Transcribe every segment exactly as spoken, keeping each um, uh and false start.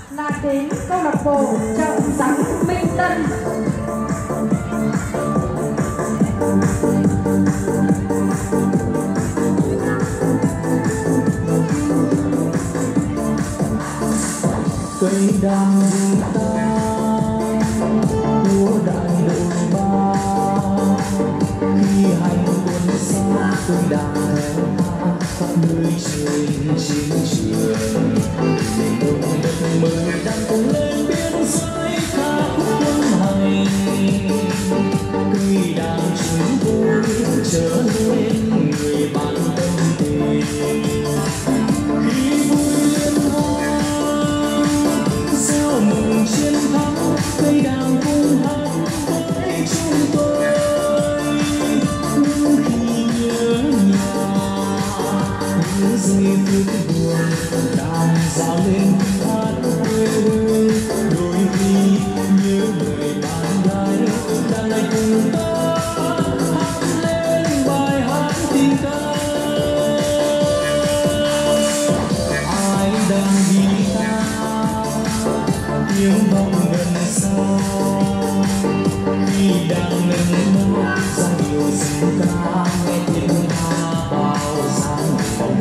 là đến câu lạc bộ chợ rắn Minh Tân. Cây đàn guitar múa đàn đôi ba, khi hành quân xa cây đàn theo ta khắp nơi trên chiến trường. Đông đất mời đàn cùng lên biên giới ca khúc quân hành, cây đàn chúng tôi trở nên người bạn tâm tình. Mừng chiến thắng cây đàn cùng hát với chúng tôi, nhưng khi nhớ nhà những giây phút buồn đàn dạo lên hát quê hương. Đôi khi nhớ người bạn gái đang lại cùng ta hát lên bài hát tình ca. Ai đang guitar tiếng vọng gần xa, khi đang nâng mơ ra điều dân ca nghe tiếng ca bao sáng hồng.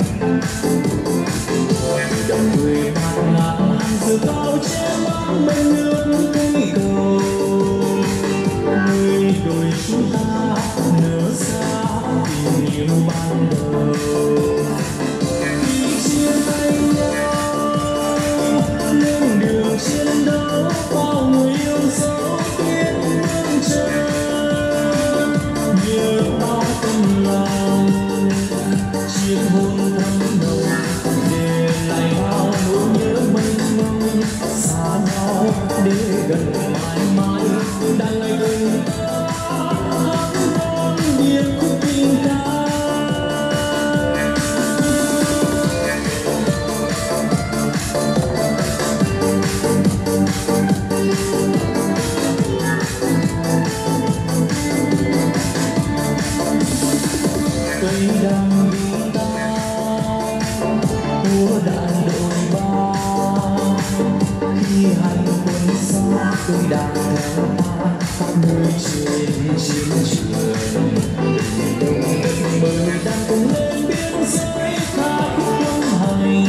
Đồng người bạt ngàn giờ cao che mắt bên nước cây cầu, nơi đôi chúng ta nở ra tình yêu ban đầu. Khi chia tay nhau lên đường chiến đấu, bao người yêu dấu biết bước chân, nhớ bao tâm lòng chiếc hôn thắm nồng, để lại bao nỗi nhớ mênh mông. Xa nhau để gần mãi mãi đang ngày gần ta hát vang điệp khúc tình ca. Cây đàn guitar múa đàn đôi ba, khi hành quân xa cây đàn theo ta khắp nơi trên chiến trường. Đông đất mời đàn cùng lên biên giới ca khúc quân hành,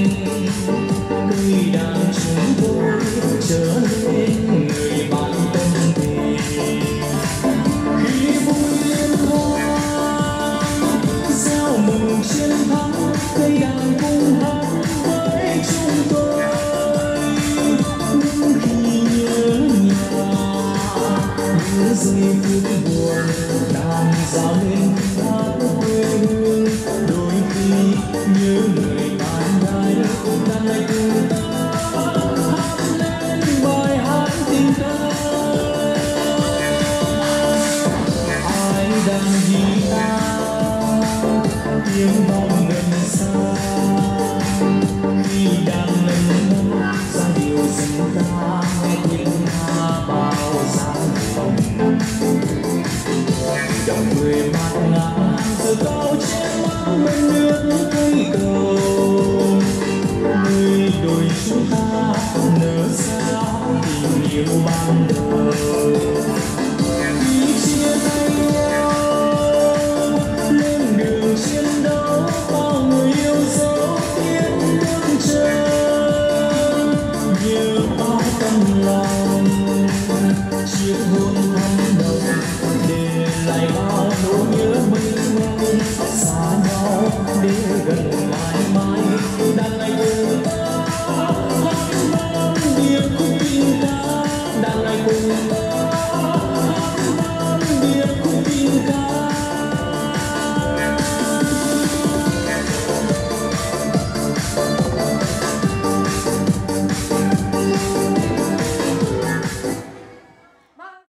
cây đàn chúng tôi trở nên người bạn tâm tình. Khi vui liên hoan gieo mừng chiến thắng cây đàn cùng hát với chúng tôi, nhưng khi nhớ nhà những giây phút buồn đàn dạo lên hát quê hương. Đôi khi nhớ người bạn gái đang lại cùng ta hát lên bài hát tình ca. Ai đang guitar tiếng vọng gần xa, khi đang nâng mơ ra điều dân ca nghe tiếng ca bao sáng hồng. Đồng người bạt ngàn giờ cao che mắt bên nước cây cầu, nơi đôi chúng ta nở ra tình yêu ban đầu.